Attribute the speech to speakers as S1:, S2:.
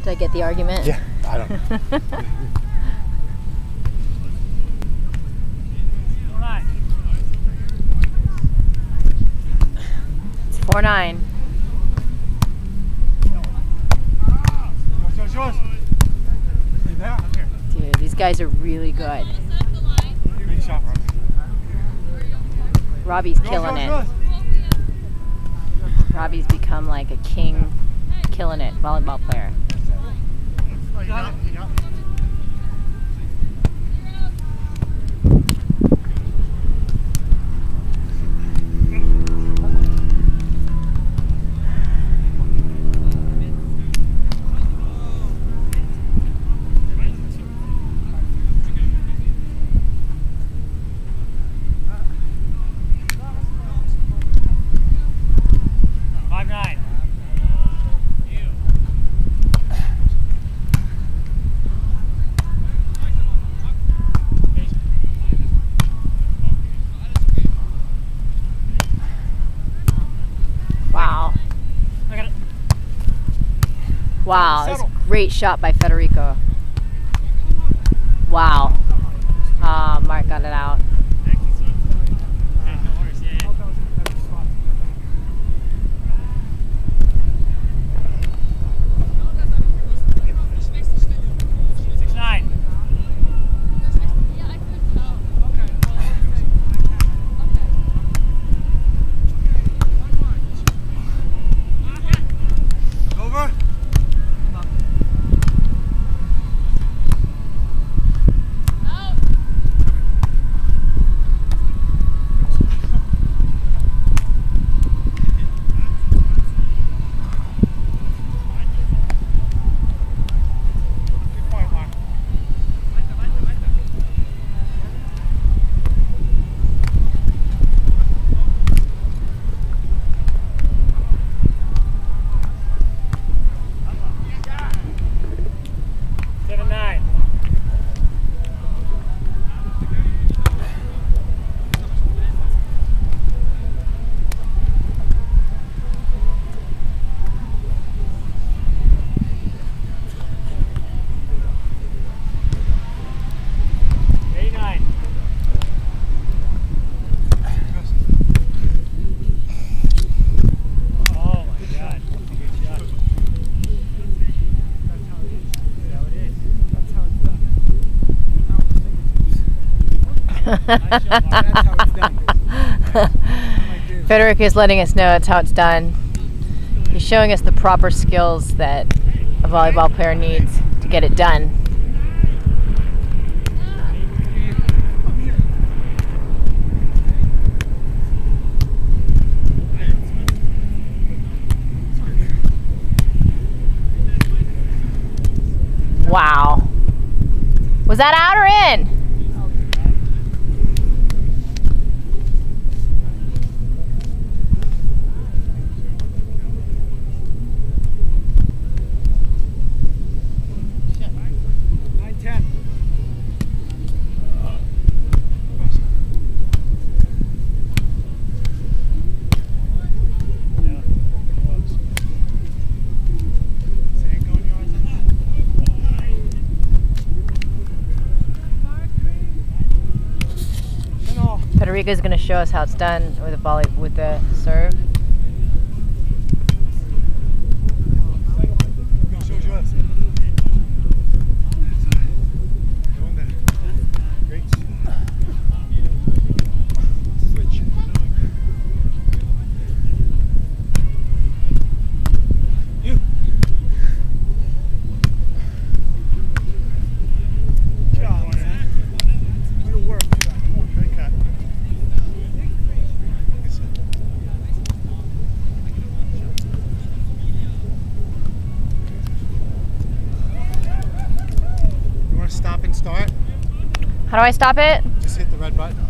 S1: Did I get the argument?
S2: Yeah, I don't know.
S1: It's 4-9. Dude, these guys are really good. Robbie's killing it. Robbie's become like a king, killing it, volleyball player. Wow, that's a great shot by Federico. Wow. Mark got it out. Federico is letting us know that's how it's done. He's showing us the proper skills that a volleyball player needs to get it done. Wow. Was that out or in? Federico is going to show us how it's done with the volley, with the serve.
S2: Stop and start.
S1: How do I stop it?
S2: Just hit the red button.